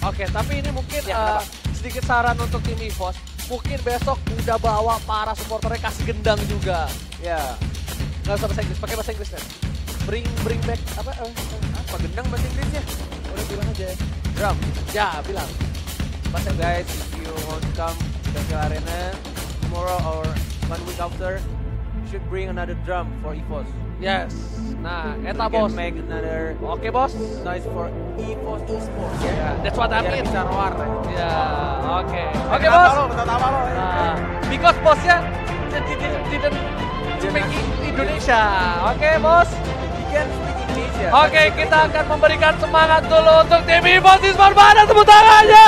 Oke, tapi ini mungkin Ya, sedikit saran untuk tim EVOS. Mungkin besok udah bawa para supporternya kasih gendang juga. Ya. Nggak usah bahasa Inggris, pakai bahasa Inggris kan. Bring back apa? Apa gendang bahasa Inggrisnya? Udah bilang aja. Drum. Ya, bilang. Bahasa guys, if you want to come to Bengkel Arena tomorrow or 1 week after, you should bring another drum for EVOS. Yes. Nah, So eta we can bos. make another Oke bos. noise for EVOS Esports. Ya, that's what I Biar mean. bisa roar. Ya, oke. Oke Kenapa bos. lo? Kenapa lo? Nah, because bosnya didn't speak Indonesia. Oke bos. You can speak Indonesia. Oke, kita akan memberikan semangat dulu untuk tim EVOS Esports. Mana tepuk tangannya?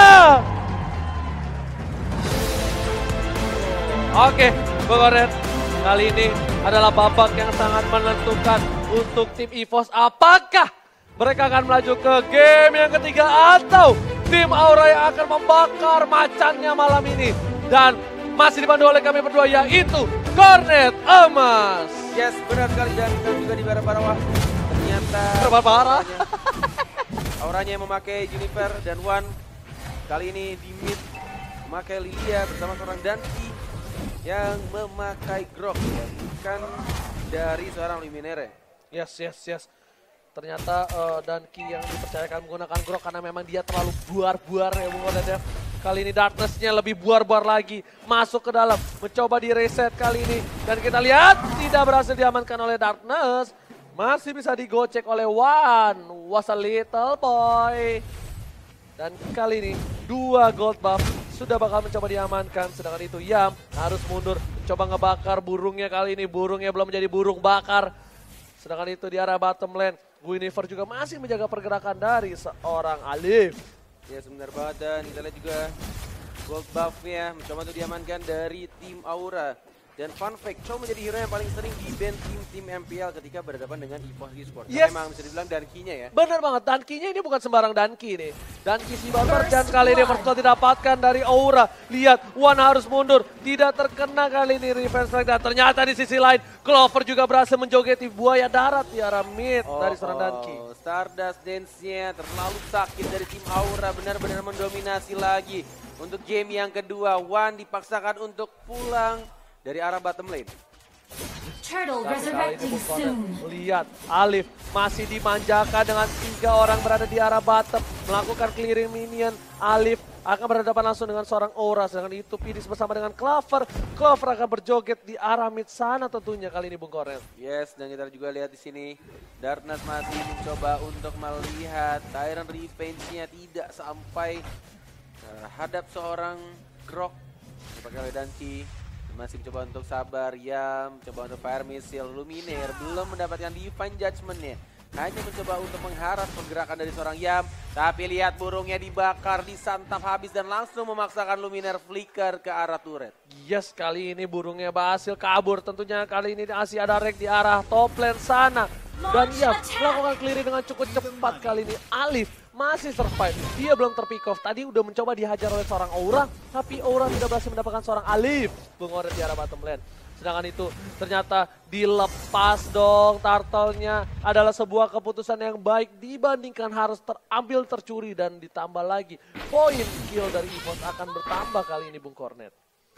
Oke, Bung Oret. Kali ini adalah babak yang sangat menentukan untuk tim EVOS. Apakah mereka akan melaju ke game yang ketiga atau tim Aura yang akan membakar macannya malam ini? Dan masih dipandu oleh kami berdua yaitu Cornet Emas. Yes, benar sekali dan kita juga di bawah. Ternyata Berapa parah? Auranya yang memakai Juniper dan Wan. Kali ini di mid memakai Lilia bersama seorang Danki yang memakai Grok ya, bukan dari seorang Luminere. Yes. Ternyata Danki yang dipercayakan menggunakan Grok karena memang dia terlalu buar-buar ya Bung Odet ya. Kali ini Darkness-nya lebih buar-buar lagi. Masuk ke dalam, mencoba di reset kali ini. Dan kita lihat tidak berhasil diamankan oleh Darkness. Masih bisa digocek oleh Wan. Was a little boy. Dan kali ini 2 gold buff sudah bakal mencoba diamankan. Sedangkan itu Yam harus mundur. Coba ngebakar burungnya kali ini. Burungnya belum menjadi burung bakar. Sedangkan itu di arah bottom lane. Guinevere juga masih menjaga pergerakan dari seorang Alif. Ya sebentar banget dan kita lihat juga gold buff-nya mencoba untuk diamankan dari tim Aura. Dan fun fact, Chow menjadi hero yang paling sering di-ban tim MPL ketika berhadapan dengan EVOS Esports. Yes. Memang bisa dibilang Dankinya ya. Bener banget, Dankinya ini bukan sembarang Danki nih. Danki si Barbar dan kali ini first blood didapatkan dari Aura. Lihat, Wan harus mundur. Tidak terkena kali ini revenge strike. Dan ternyata di sisi lain, Clover juga berhasil menjogeti buaya darat di arah mid dari seorang Danki. Stardust Dance-nya terlalu sakit dari tim Aura. Benar-benar mendominasi lagi. Untuk game yang kedua, Wan dipaksakan untuk pulang dari arah bottom lane. Turtle Tapi kali ini resurrecting Bung Cornet soon. lihat Alif masih dimanjakan dengan 3 orang berada di arah bottom. Melakukan clearing minion. Alif akan berhadapan langsung dengan seorang Aura. Sedangkan itu Pidis bersama dengan Clover. Clover akan berjoget di arah mid sana tentunya kali ini Bung Cornet. Yes, dan kita juga lihat di sini Darkness masih mencoba untuk melihat Tyrant Revenge-nya tidak sampai terhadap seorang Grok dipakai oleh Danki. Masih mencoba untuk sabar, Yam mencoba untuk fire missile, Luminaire belum mendapatkan divine judgment-nya. Hanya mencoba untuk mengharap pergerakan dari seorang Yam. Tapi lihat burungnya dibakar, disantap habis dan langsung memaksakan Luminaire flicker ke arah turret. Yes, kali ini burungnya berhasil kabur. Tentunya kali ini masih ada Rek di arah top lane sana. Dan Yam melakukan clearing dengan cukup cepat kali ini. Alif masih survive. Dia belum terpick off. Tadi udah mencoba dihajar oleh seorang Aura. Tapi Aura tidak berhasil mendapatkan seorang Alif. Bung Oret di arah bottom lane. Sedangkan itu ternyata dilepas dong turtle-nya. Adalah sebuah keputusan yang baik dibandingkan harus terambil tercuri. Dan ditambah lagi poin kill dari EVOS akan bertambah kali ini Bung Cornet.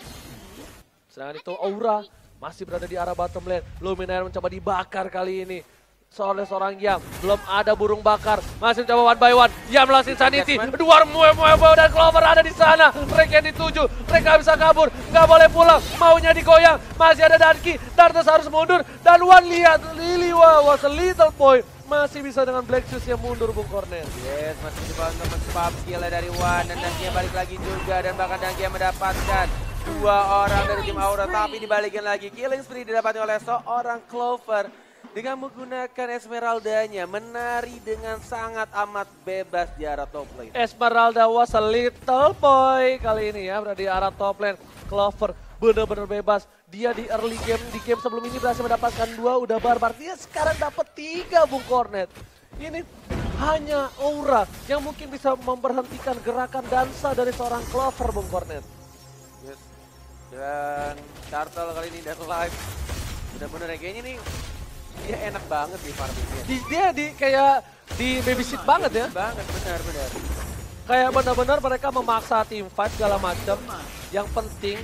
Sedangkan itu Aura masih berada di arah bottom lane. Luminaire mencoba dibakar kali ini oleh seorang Yam. Belum ada burung bakar. Masih mencoba one by one. Yam lost insanity. Dua Mue dan Clover ada di sana. Mereka yang dituju. Mereka bisa kabur. Nggak boleh pulang. Maunya digoyang. Masih ada Danki. Darkness harus mundur. Dan Wan lihat. Lily was a little boy. Masih bisa dengan Black Shoes yang mundur Bung Cornet. Yes, masih mencoba untuk men-spam skill dari Wan. Dan Danki balik lagi juga. Dan bahkan Danki yang mendapatkan 2 orang dari tim Aura. Tapi dibalikin lagi. Killing spree didapatkan oleh seorang Clover. Dengan menggunakan Esmeralda-nya, menari dengan sangat amat bebas di arah top lane. Esmeralda was a little boy kali ini ya, berada di arah top lane. Clover benar-benar bebas. Dia di early game, di game sebelum ini berhasil mendapatkan 2, udah barbar. Dia sekarang dapat 3 Bung Cornet. Ini hanya Aura yang mungkin bisa memberhentikan gerakan dansa dari seorang Clover Bung Cornet. Yes. Dan Turtle kali ini dan live. Benar-benar kayaknya nih dia enak banget di farmingnya. Dia kayak di babysit banget ya. Banget, benar. Kayak benar-benar mereka memaksa team fight segala macam. Yang penting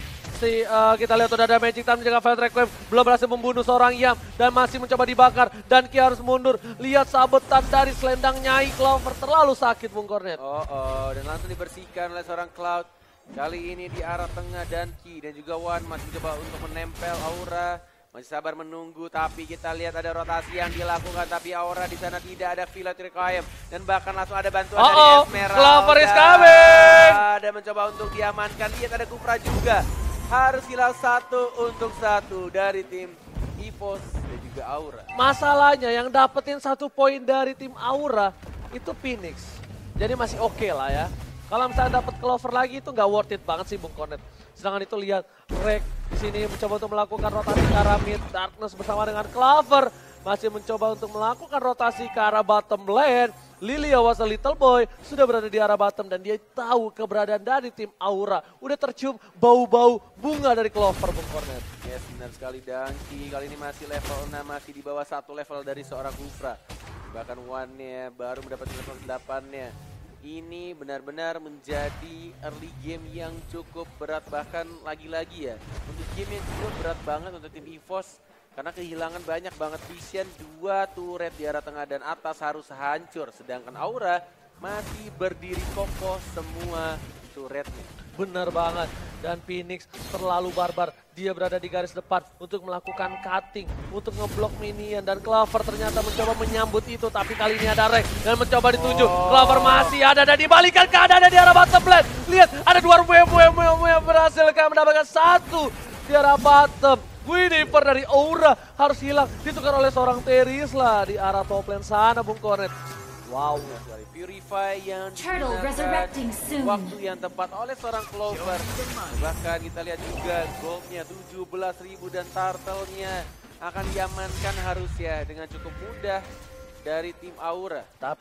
kita lihat udah ada Magic Time menjaga Felt Requiem, belum berhasil membunuh seorang Yam dan masih mencoba dibakar. Dan Ki harus mundur. Lihat sabetan dari selendang Nyai Clover, terlalu sakit Bung Cornet. Dan langsung dibersihkan oleh seorang Cloud. Kali ini di arah tengah dan Ki dan juga Wan masih coba untuk menempel Aura. Masih sabar menunggu, tapi kita lihat ada rotasi yang dilakukan, tapi Aura di sana tidak ada Violet Requiem dan bahkan langsung ada bantuan dari Esmeralda. Clover is coming. Ada mencoba untuk diamankan, lihat ada Kufra juga. Harus hilang 1 untuk 1 dari tim EVOS dan juga Aura. Masalahnya yang dapetin 1 poin dari tim Aura itu Phoenix. Jadi masih oke lah ya. Kalau misalnya dapat Clover lagi itu nggak worth it banget sih Bung Cornet. Sedangkan itu lihat Rek di sini mencoba untuk melakukan rotasi ke arah mid. Darkness bersama dengan Clover masih mencoba untuk melakukan rotasi ke arah bottom lane. Lilia was a little boy sudah berada di arah bottom dan dia tahu keberadaan dari tim Aura. Udah tercium bau-bau bunga dari Clover Bung Cornet. Yes, benar sekali. Dangki kali ini masih level 6, masih di bawah 1 level dari seorang Kufra. Bahkan One-nya baru mendapat level 8-nya. Ini benar-benar menjadi early game yang cukup berat, bahkan lagi-lagi ya untuk game yang cukup berat banget untuk tim EVOS karena kehilangan banyak banget vision. 2 turret di arah tengah dan atas harus hancur, sedangkan Aura masih berdiri kokoh semua turretnya. Benar banget. Dan Phoenix terlalu barbar. Dia berada di garis depan untuk melakukan cutting, untuk ngeblok minion. Dan Clover ternyata mencoba menyambut itu. Tapi kali ini ada Rek dan mencoba dituju. Clover masih ada dan dibalikan keadaannya di arah bottom lane. Lihat ada 2 Wemu yang berhasil mendapatkan 1 di arah bottom. Winnifer dari Aura harus hilang. Ditukar oleh seorang Terisla di arah top lane sana Bung Cornet. Wow. Purify yang Turtle digunakan resurrecting soon. waktu yang tepat oleh seorang Clover. Bahkan kita lihat juga goldnya 17.000 dan turtle-nya akan diamankan harusnya dengan cukup mudah dari tim Aura.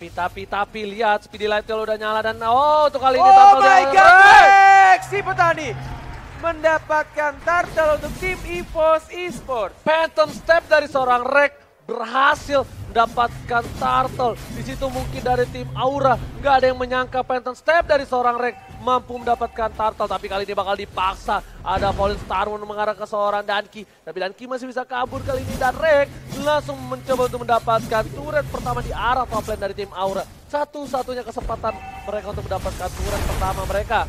Tapi lihat Speedy Light Tail udah nyala dan untuk kali ini Oh turtle my dia- god, si petani mendapatkan turtle untuk tim EVOS Esports. Phantom Step dari seorang Rek berhasil mendapatkan turtle. Di situ mungkin dari tim Aura nggak ada yang menyangka Phantom Step dari seorang Rek mampu mendapatkan turtle, tapi kali ini bakal dipaksa. Ada Fallen Starmoon mengarah ke seorang Danki, tapi Danki masih bisa kabur kali ini dan Rek langsung mencoba untuk mendapatkan turret pertama di arah top lane dari tim Aura. Satu-satunya kesempatan mereka untuk mendapatkan turret pertama mereka.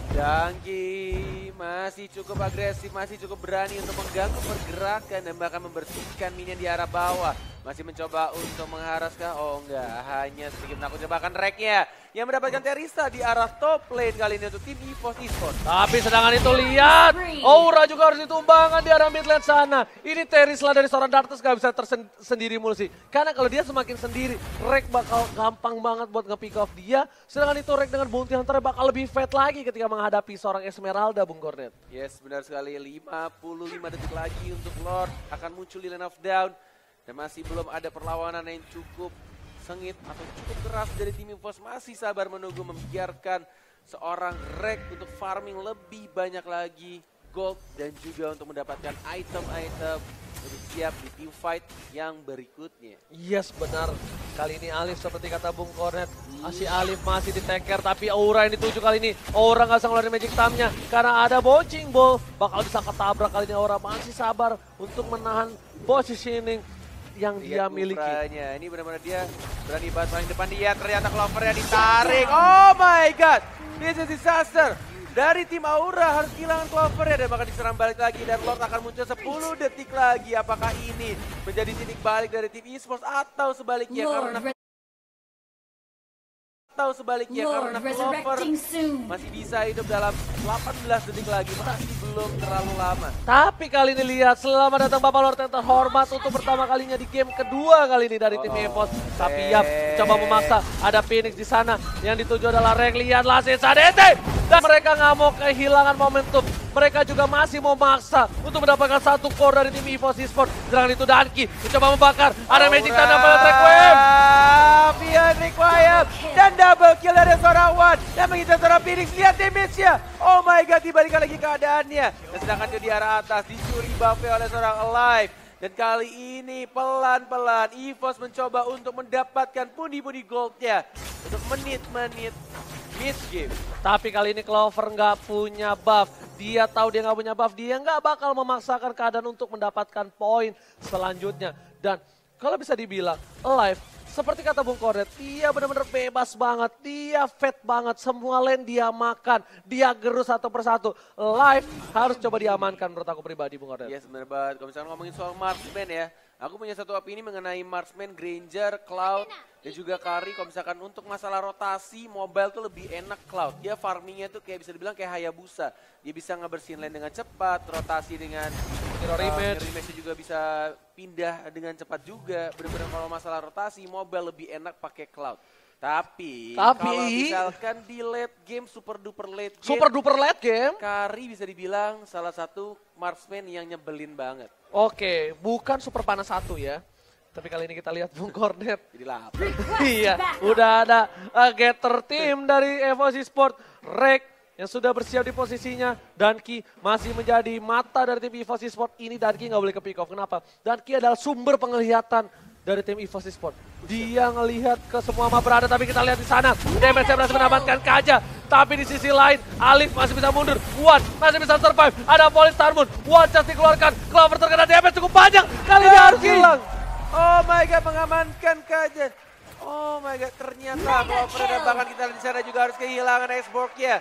Danki masih cukup agresif, masih cukup berani untuk mengganggu pergerakan dan bahkan membersihkan minion di arah bawah. Masih mencoba untuk mengharaskah? Oh enggak, hanya sedikit menakut. Bahkan Reknya yang mendapatkan Teresa di arah top lane kali ini untuk tim EVOS Esports. Tapi sedangkan itu lihat, Aura juga harus ditumbangkan di arah mid lane sana. Ini Terisla dari seorang Darkness gak bisa tersendiri mulu sih. Karena kalau dia semakin sendiri, Rek bakal gampang banget buat nge-pick off dia. Sedangkan itu Rek dengan Bounty Hunter bakal lebih fight lagi ketika menghadapi seorang Esmeralda, Bung Cornet. Yes, benar sekali. 55 detik lagi untuk Lord akan muncul di Lane of Down. Dan masih belum ada perlawanan yang cukup sengit atau cukup keras dari tim EVOS. Masih sabar menunggu, membiarkan seorang Rek untuk farming lebih banyak lagi gold dan juga untuk mendapatkan item-item untuk siap di team fight yang berikutnya. Yes, benar. Kali ini Alif seperti kata Bung Cornet. Si Alif masih di take care, tapi Aura yang dituju kali ini. Aura nggak bisa ngeluarin Magic Time-nya karena ada Bouncing Ball. Bakal bisa ketabrak kali ini. Aura masih sabar untuk menahan positioning yang dia miliki. Kufranya. Ini benar-benar dia berani banget paling depan dia. Ternyata Clovernya ditarik. Oh my god. This is disaster. Dari tim Aura harus kehilangan Clovernya dan bakal diserang balik lagi. Dan Lord akan muncul 10 detik lagi. Apakah ini menjadi titik balik dari tim Esports atau sebaliknya? Karena Clover masih bisa hidup dalam 18 detik lagi, masih belum terlalu lama. Tapi kali ini lihat, selamat datang Bapak Lord yang terhormat untuk pertama kalinya di game kedua kali ini dari tim EVOS. Tapi Yap coba memaksa, ada Phoenix di sana yang dituju adalah Rek. Lihatlah sisa DT dan mereka nggak mau kehilangan momentum. Mereka juga masih mau maksa untuk mendapatkan 1 core dari tim EVOS Esports. Serangan itu Danki mencoba membakar, ada Magic Tanda pada Requiem. Beyond Requiem dan double kill dari seorang Wan dan mengincar seorang Phoenix. Lihat damage-nya. Oh my god, dibalikan lagi keadaannya. Dan sedangkan dia di arah atas dicuri buff-nya oleh seorang Alive. Dan kali ini pelan-pelan EVOS mencoba untuk mendapatkan pundi-pundi goldnya untuk menit-menit mid game. Tapi kali ini Clover nggak punya buff. Dia tahu dia nggak punya buff. Dia nggak bakal memaksakan keadaan untuk mendapatkan poin selanjutnya. Dan kalau bisa dibilang, Alive, seperti kata Bung Kornet, dia benar-benar bebas banget. Dia fat banget. Semua lane dia makan. Dia gerus satu persatu. Alive harus coba diamankan menurut aku pribadi, Bung Kornet. Iya sebenarnya banget. Kalau misalnya ngomongin soal marksman ya. Aku punya satu opini mengenai marksman, Granger, Cloud, dan juga Kari. Kalau misalkan untuk masalah rotasi, mobile tuh lebih enak Cloud. Dia farmingnya tuh kayak bisa dibilang kayak Hayabusa. Dia bisa ngebersihin lane dengan cepat, rotasi dengan Mirror image. juga bisa pindah dengan cepat juga. Bener-bener kalau masalah rotasi, mobile lebih enak pakai Cloud. Tapi kalau misalkan di late game, super duper late game, Kari bisa dibilang salah satu marksman yang nyebelin banget. Oke, bukan super panas 1 ya. Tapi kali ini kita lihat Bung Kornet. Jadi lapar. Iya, udah ada getter team dari EVOS Esports. Rek yang sudah bersiap di posisinya. Danki masih menjadi mata dari tim EVOS Esports. Ini Danki nggak boleh ke pick off. Kenapa? Danki adalah sumber penglihatan dari tim EVOS Esports. Dia ngelihat ke semua map berada, tapi kita lihat di sana. Damage berhasil mendapatkan Kaja. Tapi di sisi lain, Alif masih bisa mundur. Wan masih bisa survive. Ada Police Starmoon. Wan just dikeluarkan. Clover terkena damage cukup panjang. Kali ini harus hilang. Oh my god, mengamankan Kaja. Oh my god, ternyata Clover dan bahkan kita di sana juga harus kehilangan Xbox-nya.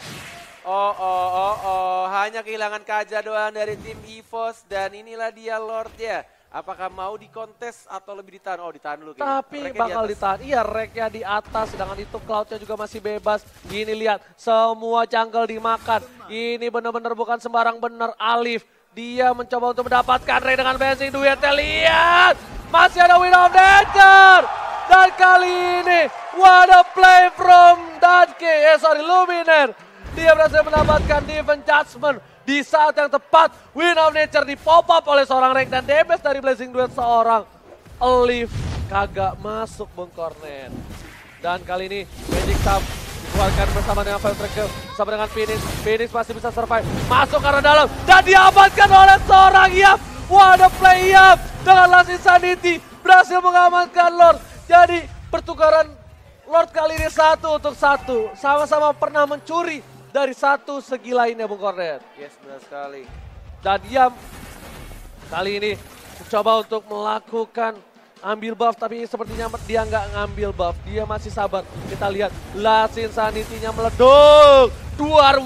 Hanya kehilangan Kaja doang dari tim EVOS dan inilah dia Lord-nya. Apakah mau dikontes atau lebih ditahan? Oh ditahan dulu kayaknya. Tapi bakal ditahan. Iya, reknya di atas, sedangkan itu Cloud-nya juga masih bebas. Gini lihat, semua jungle dimakan. Ini benar-benar bukan sembarang benar. Alif, dia mencoba untuk mendapatkan rek dengan benzing duetnya. Lihat, masih ada Wind of Nature. Dan kali ini, what a play from Luminaire. Dia berhasil mendapatkan Divine Judgment. Di saat yang tepat, Wind of Nature di pop up oleh seorang Rek dan damage dari Blazing Duet seorang Alif kagak masuk Bung Kornet. Dan kali ini Magic Sam dikeluarkan bersama dengan Fire Tracker, bersama dengan Phoenix. Phoenix masih bisa survive, masuk ke arah dalam dan diamankan oleh seorang Yap. What a play Yap dengan Last Insanity berhasil mengamankan Lord. Jadi pertukaran Lord kali ini 1 untuk 1, sama-sama pernah mencuri dari satu segi lainnya Bung Kornet. Yes, benar sekali. Dan Yam kali ini mencoba untuk melakukan ambil buff, tapi sepertinya dia nggak ngambil buff. Dia masih sabar. Kita lihat Last Insanity-nya meleduk. Duar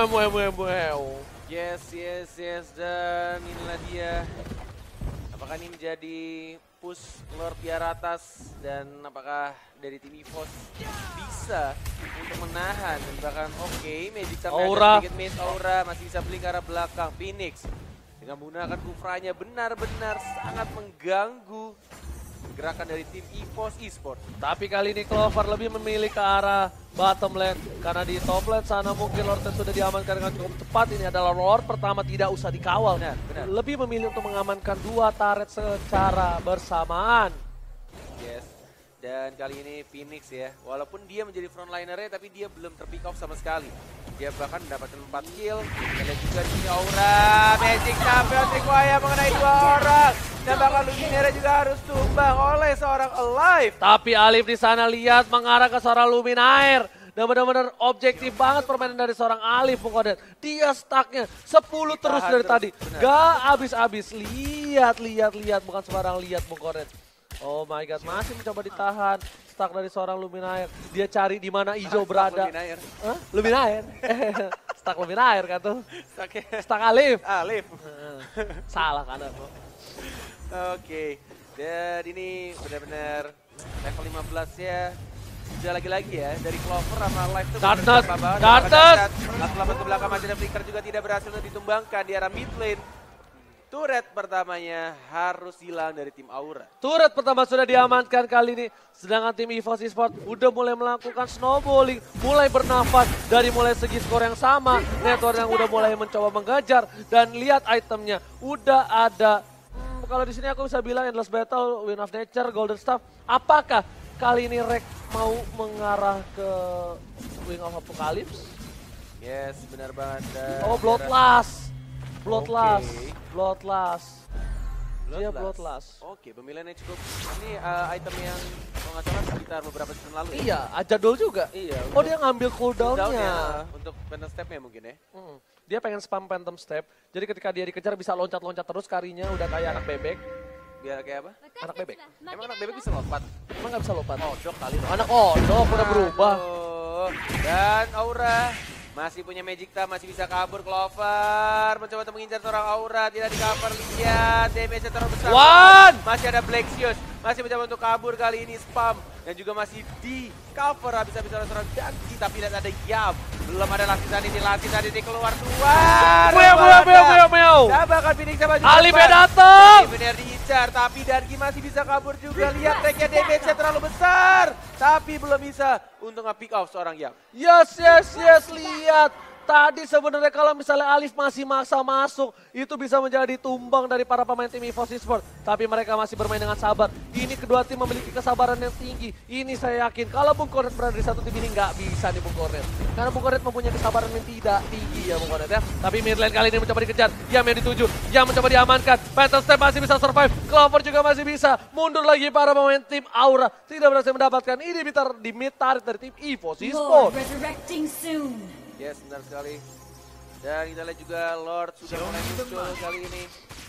Yes. Dan inilah dia. Apakah ini menjadi push Lord di atas dan apakah dari tim EVOS bisa untuk menahan dan bahkan Magic sampai ada sedikit miss Aura masih bisa beli ke arah belakang. Phoenix dengan menggunakan kufranya benar-benar sangat mengganggu gerakan dari tim EVOS Esports. Tapi kali ini Clover lebih memilih ke arah bottom lane karena di top lane sana mungkin Lord sudah diamankan dengan cukup cepat. Ini adalah Lord pertama, tidak usah dikawal. Benar. Lebih memilih untuk mengamankan 2 turret secara bersamaan. Yes. Dan kali ini Phoenix ya, walaupun dia menjadi frontlinernya tapi dia belum terpick off sama sekali. Dia bahkan mendapatkan 4 kill. Kita lihat juga di Aura, Magic sampai Trikwaya mengenai 2 orang. Dan bahkan Luminaire juga harus tumbang oleh seorang Alive. Tapi Alif di sana lihat mengarah ke seorang Luminaire. Dan benar-benar objektif banget permainan dari seorang Alif Bung Kornet. Dia stucknya 10 terus dari tadi. Benar. Gak habis-habis. Lihat. Bukan sembarang lihat Bung Kornet. Oh my god, masih mencoba ditahan. Stuck dari seorang Luminaire. Dia cari di mana Ijo berada. Luminaire. Hah? Luminaire? Stuck Luminaire kan tuh. Stuck Alif. Alif. Salah kan aku. Oke. Dan ini benar-benar level 15 ya. Sudah lagi-lagi ya dari Clover sama Live tuh. Darkness. Langsung ke belakang masih ada Flicker juga tidak berhasil untuk ditumbangkan di arah mid lane. Turret pertamanya harus hilang dari tim Aura. Turret pertama sudah diamankan kali ini. Sedangkan tim EVOS Esports udah mulai melakukan snowballing. Mulai bernafas dari mulai segi skor yang sama. Network yang udah mulai mencoba mengejar. Dan lihat itemnya. Udah ada. Kalau di sini aku bisa bilang Endless Battle, Wind of Nature, Golden Staff. Apakah kali ini Rek mau mengarah ke Wing of Apocalypse? Yes, benar banget. Oh, Bloodlust. Oke. Bloodlust. Dia Bloodlust. Oke, pemilihan yang cukup. Ini item yang kalau nggak salah sekitar beberapa season lalu ya. Iya, Ajadol juga. Iya. Oh, dia ngambil cooldown-nya. Cooldown-nya untuk Phantom Step-nya mungkin ya. Dia pengen spam Phantom Step. Jadi ketika dia dikejar bisa loncat-loncat terus karinya udah kayak anak bebek. Biar kayak apa? Anak bebek. Emang anak bebek bisa lompat? Emang nggak bisa lompat? Odok kali. Anak odok udah berubah. Aduh. Dan Aura masih punya Magic Time, masih bisa kabur. Clover mencoba untuk mengincar seorang Aura, tidak di cover. Lihat damage-nya terlalu besar. One! Masih ada Blaxius, masih mencoba untuk kabur kali ini spam. Dan juga masih di cover habis-habis seorang Danki, tapi lihat ada Yam. Belum ada lapisan ini keluar. Meow. Dan bahkan Phoenix sama juga Alifnya datang. benar diincar, tapi Danki masih bisa kabur juga. Lihat tracknya damage-nya terlalu besar. Tapi belum bisa untuk nge-pick off seorang Yam. Yes, lihat. Tadi sebenarnya kalau misalnya Alif masih maksa masuk, itu bisa menjadi tumbang dari para pemain tim EVOS Esports. Tapi mereka masih bermain dengan sabar. Ini kedua tim memiliki kesabaran yang tinggi. Ini saya yakin kalau Bung Kornet berada di satu tim ini nggak bisa nih Bung Kornet. Karena Bung Kornet mempunyai kesabaran yang tidak tinggi ya Bung Kornet ya. Tapi mid lane kali ini mencoba dikejar. Yam yang dituju, Yam mencoba diamankan. Phantom Step masih bisa survive. Clover juga masih bisa. Mundur lagi para pemain tim Aura. Tidak berhasil mendapatkan ini di mid turret dari tim EVOS Lord Esports. resurrecting soon. Yes, benar sekali. Dan kita lihat juga Lord sudah mulai muncul kali ini.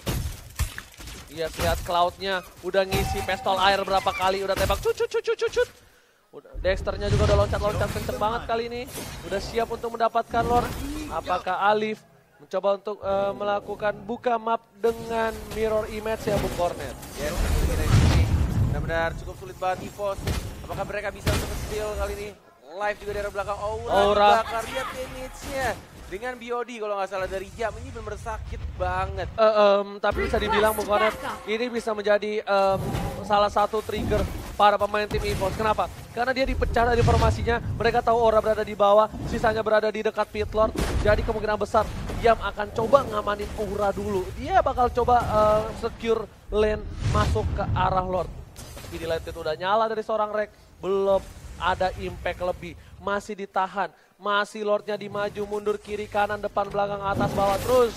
Iya, lihat Cloud-nya udah ngisi pistol air berapa kali, udah tembak cut. Udah, Dexter-nya juga udah loncat kenceng banget kali ini. Udah siap untuk mendapatkan Lord. Apakah Alif mencoba untuk melakukan buka map dengan mirror image ya Bung Kornet? Yes, kita di sini benar-benar cukup sulit banget EVOS. Apakah mereka bisa untuk steal kali ini? Live juga dari belakang Aura dibakar, lihat damage-nya. Dengan BOD kalau nggak salah dari Yam, ini benar-benar sakit banget. Tapi bisa dibilang Bung Kornet, ini bisa menjadi salah satu trigger para pemain tim EVOS. Kenapa? Karena dia dipecah dari formasinya, mereka tahu Aura berada di bawah, sisanya berada di dekat pit lord. Jadi kemungkinan besar Yam akan coba ngamanin Aura dulu. Dia bakal coba secure lane masuk ke arah lord. Tapi di lane itu udah nyala dari seorang Rek, belum ada impact lebih, masih ditahan, masih Lordnya dimaju mundur kiri kanan depan belakang atas bawah terus.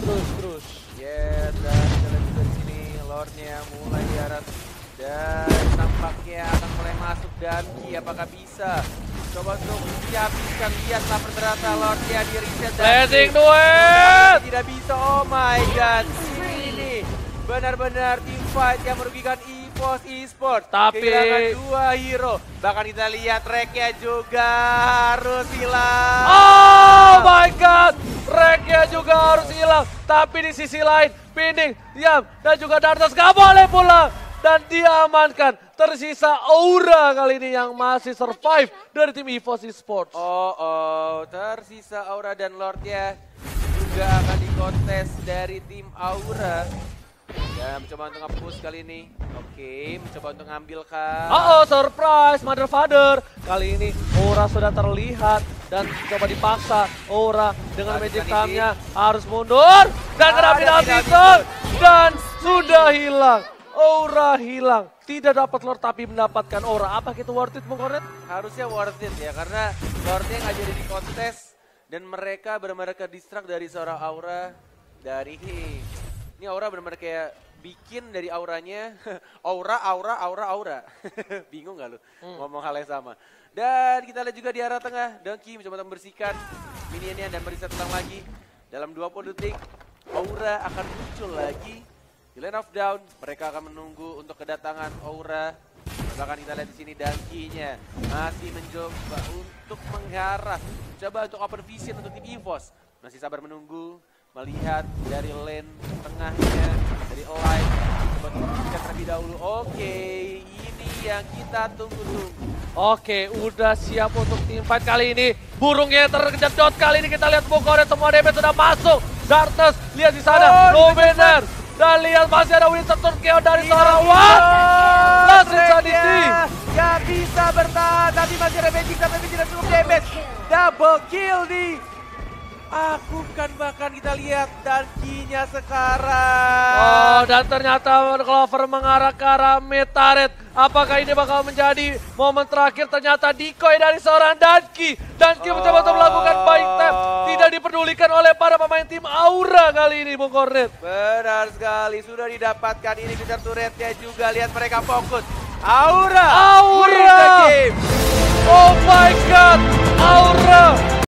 Yes, dan kita lihat juga di sini Lordnya mulai diarah dan tampaknya akan mulai masuk Danki. Apakah bisa coba untuk dihabiskan? Lihatlah ternyata Lordnya di reset Blazing duet. Tidak bisa, oh my god, ini benar-benar team fight yang merugikan EVOS Esports. Tapi kehilangan dua hero. Bahkan kita lihat Reknya juga harus hilang. Oh my god, Reknya juga harus hilang. Tapi di sisi lain, Pining, Yam, dan juga Dartas gak boleh pulang. Dan diamankan. Tersisa Aura kali ini yang masih survive dari tim EVOS Esports. Tersisa Aura dan Lordnya juga akan dikontes dari tim Aura. Ya, mencoba untuk nge-push kali ini. Oke, mencoba untuk ngambil kah? Surprise, Mother Father. Kali ini Aura sudah terlihat dan coba dipaksa. Aura dengan magic time-nya harus mundur. Dan kena penalti dan sudah hilang. Aura hilang. Tidak dapat Lord tapi mendapatkan Aura. Apa itu worth it, Bung Kornet? Harusnya worth it ya, karena Lordnya nggak jadi di kontes. Dan mereka benar-benar ke-distract dari seorang Aura. Ini Aura benar-benar kayak bikin dari auranya Aura. Bingung gak lu ngomong hal yang sama. Dan kita lihat juga di arah tengah, Danki mencoba membersihkan minionnya dan mereset ulang lagi. Dalam 20 detik, Aura akan muncul lagi di lane of down. Mereka akan menunggu untuk kedatangan Aura. Bahkan kita lihat di sini Dankinya masih mencoba untuk menggarap, coba untuk open vision untuk tim EVOS. Masih sabar menunggu. Melihat dari lane tengahnya, dari Alive, coba kita terlebih dahulu. Oke, ini yang kita tunggu-tunggu. Oke, udah siap untuk team fight kali ini. Burungnya terkejut dot kali ini kita lihat Bung Kornet semua DP sudah masuk. Darkness, lihat di sana, Luminar. Dan lihat masih ada Winston Turkio dari seorang Last Insanity. Gak bisa bertahan, tapi masih ada magic tapi tidak cukup damage. Double kill nih. Aku kan bahkan kita lihat Dankinya sekarang. Dan ternyata Clover mengarah ke arah mid turret. Apakah ini bakal menjadi momen terakhir? Ternyata decoy dari seorang Danki. Danki mencoba untuk melakukan buying time. Tidak diperdulikan oleh para pemain tim Aura kali ini, Bung Kornet. Benar sekali, sudah didapatkan ini Peter turretnya juga. Lihat mereka fokus Aura! Aura! Win the game! Oh my god, Aura!